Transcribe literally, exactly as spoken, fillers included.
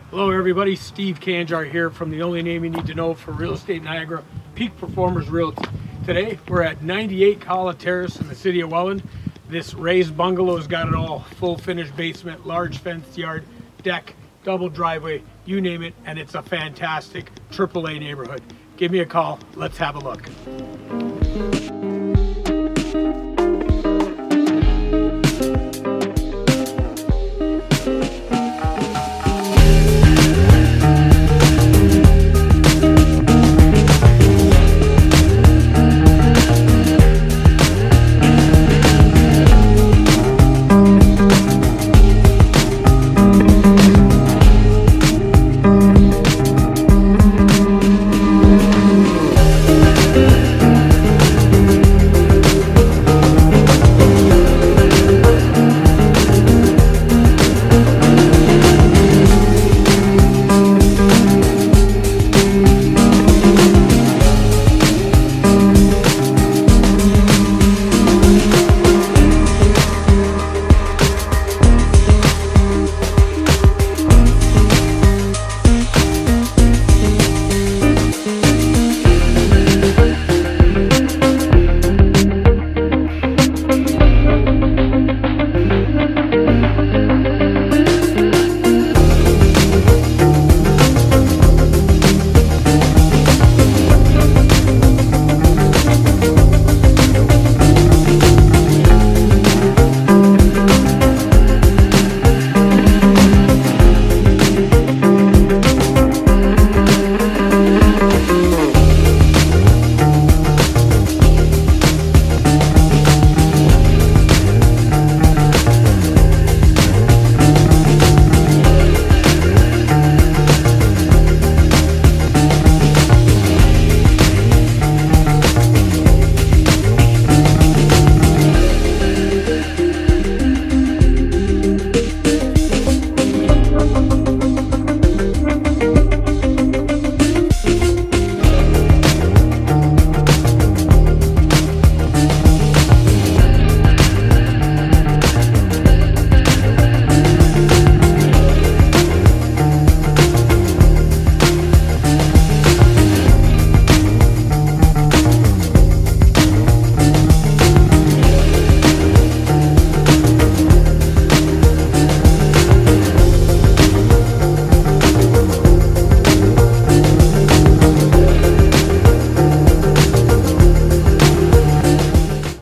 Hello everybody, Steve Kanjar here from the only name you need to know for real estate Niagara, Peak Performers Realty. Today we're at ninety-eight Calla Terrace in the city of Welland. This raised bungalow's got it all, full finished basement, large fenced yard, deck, double driveway, you name it, and it's a fantastic triple A neighborhood. Give me a call, let's have a look.